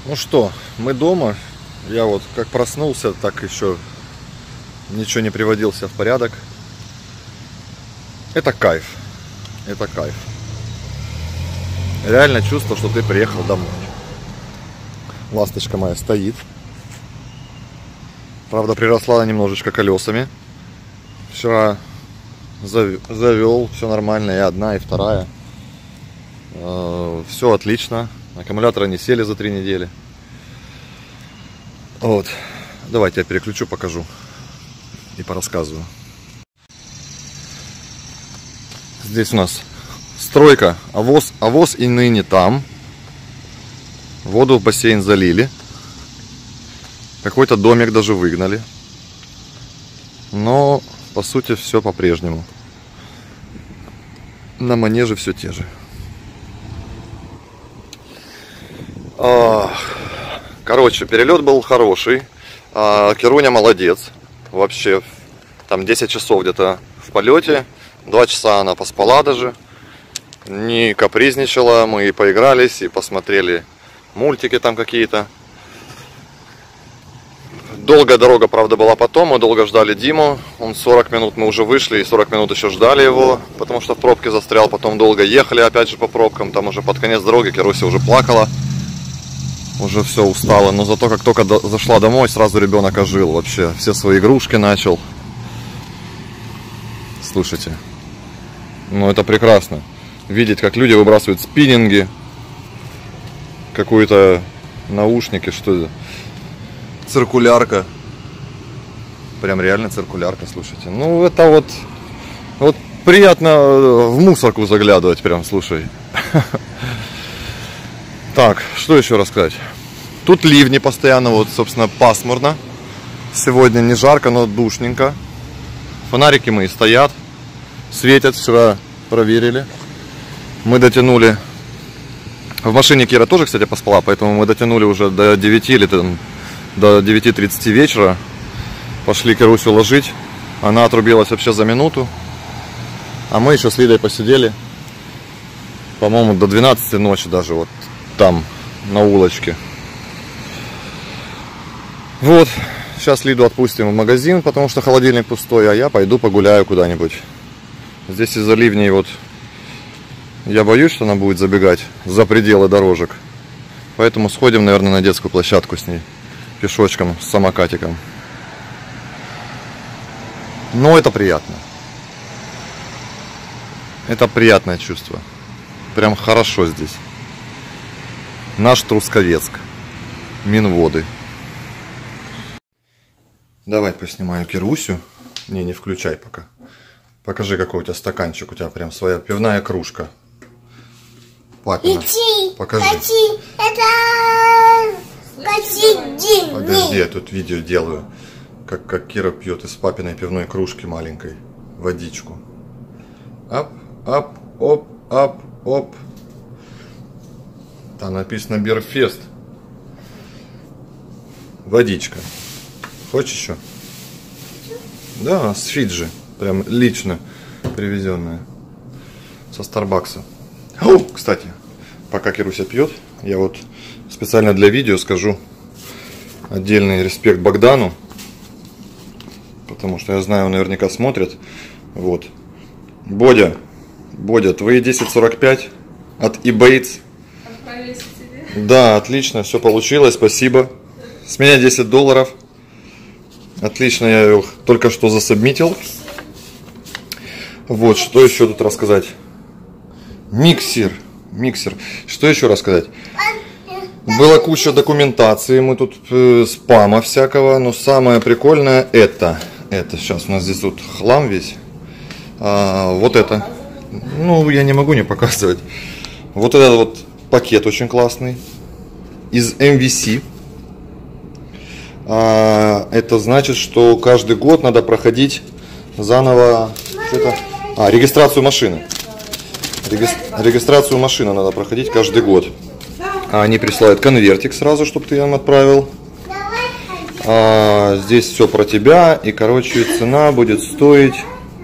Ну что, мы дома. Я вот как проснулся, так еще ничего не приводил себя в порядок. Это кайф. Это кайф. Реально чувство, что ты приехал домой. Ласточка моя стоит. Правда, приросла она немножечко колесами. Вчера завел, все нормально, и одна, и вторая. Все отлично. Аккумуляторы не сели за 3 недели. Вот. Давайте я переключу, покажу и порассказываю. Здесь у нас стройка, авоз и ныне там. Воду в бассейн залили. Какой-то домик даже выгнали. Но по сути все по-прежнему. На манеже все те же. Короче, перелет был хороший. Кируня молодец. Вообще, там 10 часов где-то в полете. 2 часа она поспала даже. Не капризничала. Мы и поигрались, и посмотрели мультики там какие-то. Долгая дорога, правда, была потом. Мы долго ждали Диму. Он 40 минут, мы уже вышли, и 40 минут еще ждали его, потому что в пробке застрял. Потом долго ехали опять же по пробкам. Там уже под конец дороги Кируся уже плакала. Уже все устала. Но зато как только зашла домой, сразу ребенок ожил. Вообще все свои игрушки начал. Слушайте. Ну это прекрасно. Видеть, как люди выбрасывают спиннинги. Какие-то наушники, что это? Циркулярка. Прям реально циркулярка, слушайте. Ну это вот приятно в мусорку заглядывать, прям, слушай. Так, что еще рассказать? Тут ливни постоянно, вот, собственно, пасмурно. Сегодня не жарко, но душненько. Фонарики мои стоят, светят, вчера проверили. Мы дотянули. В машине Кира тоже, кстати, поспала, поэтому мы дотянули уже до 9 или там, до 9:30 вечера. Пошли Кирусю ложить. Она отрубилась вообще за минуту. А мы еще с Лидой посидели. По-моему, до 12 ночи даже вот там, на улочке. Вот. Сейчас Лиду отпустим в магазин, потому что холодильник пустой. А я пойду погуляю куда-нибудь. Здесь из-за ливней вот я боюсь, что она будет забегать за пределы дорожек. Поэтому сходим, наверное, на детскую площадку с ней. Пешочком, с самокатиком. Но это приятно. Это приятное чувство. Прям хорошо здесь. Наш Трусковецк. Минводы. Давай поснимаю Кирусю. Не включай пока. Покажи, какой у тебя стаканчик. У тебя прям своя пивная кружка. Папина. Покажи. Подожди, я тут видео делаю. Как Кира пьет из папиной пивной кружки маленькой водичку. Ап, ап, оп, ап, оп. Там написано Бирфест. Водичка. Хочешь еще? Да, с Фиджи. Прям лично привезенная. Со Старбакса. Кстати, пока Кируся пьет, я вот специально для видео скажу отдельный респект Богдану. Потому что я знаю, он наверняка смотрит. Вот. Бодя, твои 10.45 от eBates. Отправились к тебе? Да, отлично, все получилось, спасибо. С меня $10. Отлично, я их только что засубмитил. Вот, что еще тут рассказать? Миксер. Что еще рассказать? Была куча документации, мы тут спама всякого, но самое прикольное это сейчас у нас здесь тут хлам весь. Вот это. Ну, я не могу не показывать. Вот этот вот пакет очень классный. Из MVC. Это значит, что каждый год надо проходить заново регистрацию машины. Регистрацию машины надо проходить каждый год. Они присылают конвертик сразу, чтобы ты им отправил. Здесь все про тебя. И, короче, цена будет стоить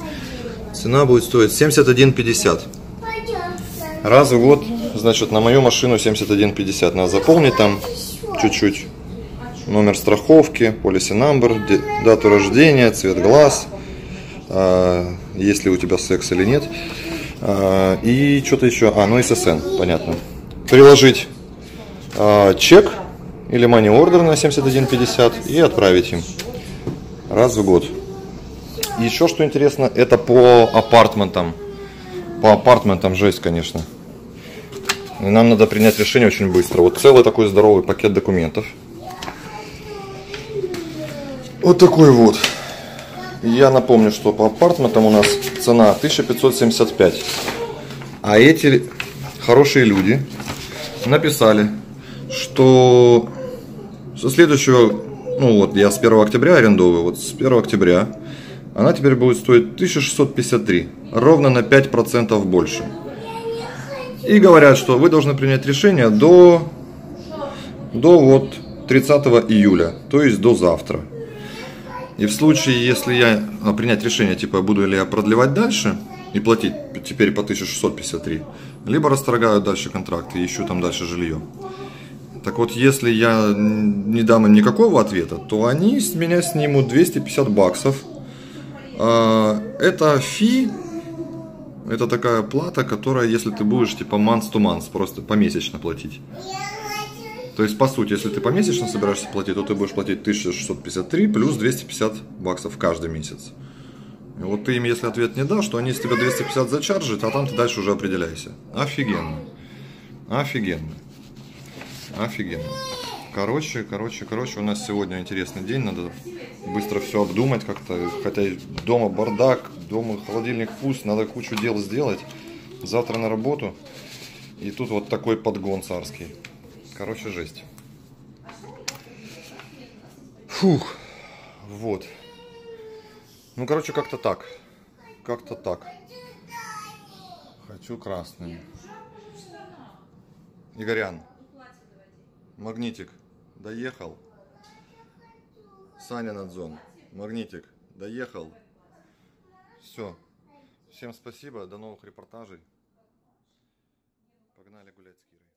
71,50. Раз в год, значит, на мою машину 71,50. Надо заполнить там чуть-чуть. Номер страховки, policy number, дату рождения, цвет глаз, есть ли у тебя секс или нет. И что-то еще. Ну ССН, понятно. Приложить чек или money order на 71,50 и отправить им раз в год. Еще что интересно, это по апартментам. По апартментам жесть, конечно. И нам надо принять решение очень быстро. Вот целый такой здоровый пакет документов. Вот такой вот. Я напомню, что по апартментам у нас цена 1575. А эти хорошие люди написали, что со следующего, ну вот я с 1 октября арендовываю, вот с 1 октября она теперь будет стоить 1653, ровно на 5% больше. И говорят, что вы должны принять решение до вот 30 июля, то есть до завтра. И в случае, если я принять решение, типа, буду ли я продлевать дальше и платить теперь по 1653, либо расторгаю дальше контракт и ищу там дальше жилье. Так вот, если я не дам им никакого ответа, то они с меня снимут 250 баксов. Это фи, это такая плата, которая, если ты будешь типа month to month, просто помесячно платить. То есть, по сути, если ты помесячно собираешься платить, то ты будешь платить 1653 плюс 250 баксов каждый месяц. И вот ты им, если ответ не дашь, то они с тебя 250 зачаржат, а там ты дальше уже определяйся. Офигенно. Офигенно. Офигенно. Короче, у нас сегодня интересный день, надо быстро все обдумать как-то, хотя дома бардак, дома холодильник пуст, надо кучу дел сделать, завтра на работу, и тут вот такой подгон царский. Короче, жесть. Фух, вот. Ну, короче, как-то так, хочу красный. Игорян, магнитик. Доехал. Саня Надзон. Магнитик. Доехал. Все. Всем спасибо. До новых репортажей. Погнали гулять с Кирой.